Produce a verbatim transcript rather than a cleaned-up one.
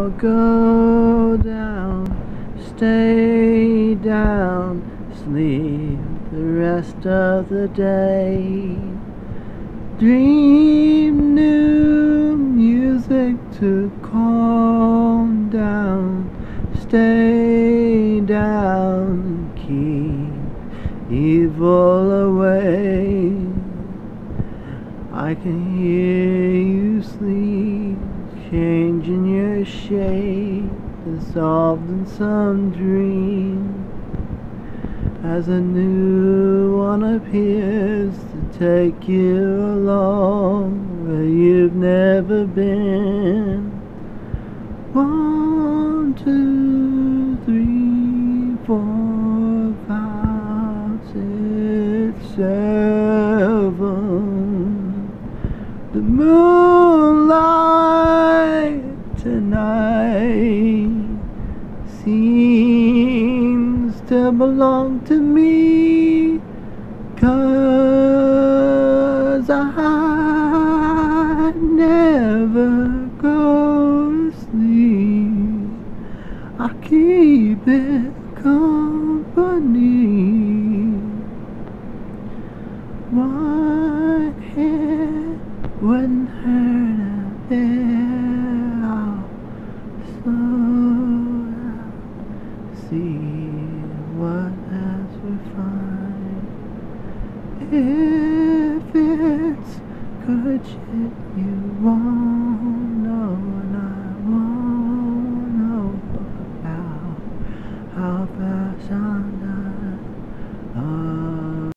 I'll go down, stay down, sleep the rest of the day. Dream new music to calm down, stay down, keep evil away. I can hear you sleep, changing your shape, dissolved in some dream, as a new one appears to take you along where you've never been. One, two, three, four, five, six, seven. The moonlight tonight seems to belong to me, 'cause I never go to sleep. I keep it company. One hit wouldn't hurt a bit. I'll slow down, see what else we find. If it's good shit you want.